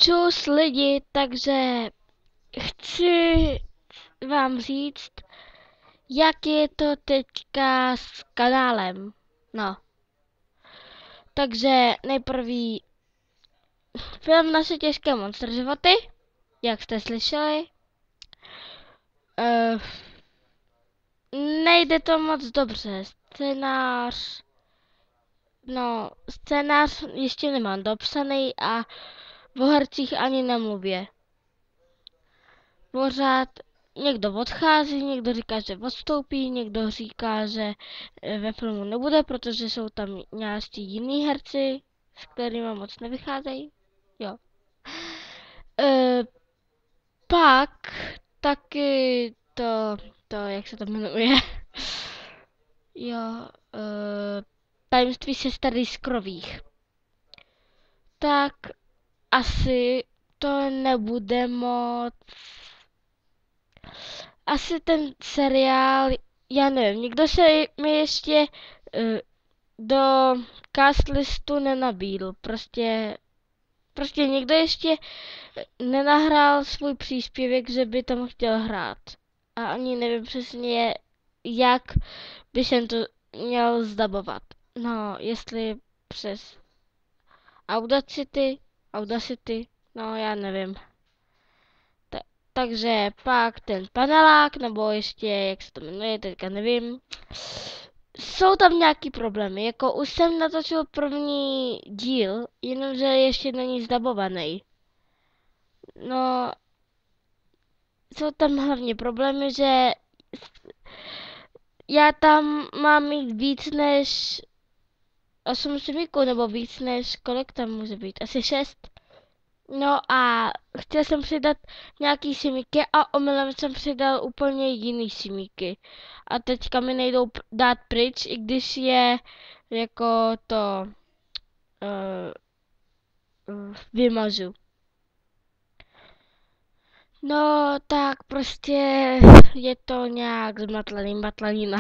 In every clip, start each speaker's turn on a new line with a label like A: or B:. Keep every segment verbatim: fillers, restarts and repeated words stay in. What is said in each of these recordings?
A: Čus lidi, takže chci vám říct, jak je to teďka s kanálem. No. Takže nejprve film Naše těžké monster životy, jak jste slyšeli. Uh, nejde to moc dobře. Scénář... No, scénář ještě nemám dopsaný a o hercích ani nemluvě. Pořád někdo odchází, někdo říká, že odstoupí, někdo říká, že ve filmu nebude, protože jsou tam nějaký jiný herci, s kterými moc nevycházejí. Jo. E, pak taky to, to, jak se to jmenuje, jo, e, tajemství sester Jiskrových. Tak asi to nebude moc. Asi ten seriál, já nevím, nikdo se mi ještě uh, do cast listu nenabídl. Prostě, prostě nikdo ještě nenahrál svůj příspěvek, že by tam chtěl hrát. A ani nevím přesně, jak by jsem to měl zdabovat. No, jestli přes Audacity, Audacity, no já nevím. Takže pak ten panelák, nebo ještě, jak se to jmenuje, teďka nevím. Jsou tam nějaký problémy, jako už jsem natočil první díl, jenomže ještě není zdabovaný. No, jsou tam hlavně problémy, že já tam mám mít víc než osm simíků, nebo víc než, kolik tam může být, asi šest. No a chtěl jsem přidat nějaký simíky a omylem jsem přidal úplně jiný simíky. A teďka mi nejdou dát pryč, i když je jako to uh, uh, vymažu. No tak prostě je to nějak zmatlaný matlanina.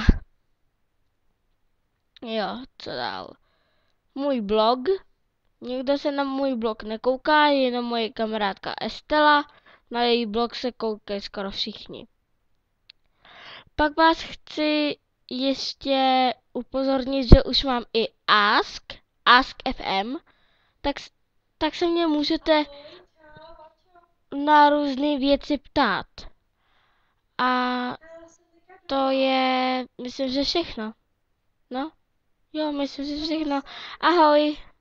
A: Jo, co dál? Můj blog. Nikdo se na můj blog nekouká, jenom moje kamarádka Estela. Na její blog se koukají skoro všichni. Pak vás chci ještě upozornit, že už mám i Ask, Ask F M, tak, tak se mě můžete na různé věci ptát. A to je, myslím, že všechno. No, jo, myslím, že všechno. Ahoj.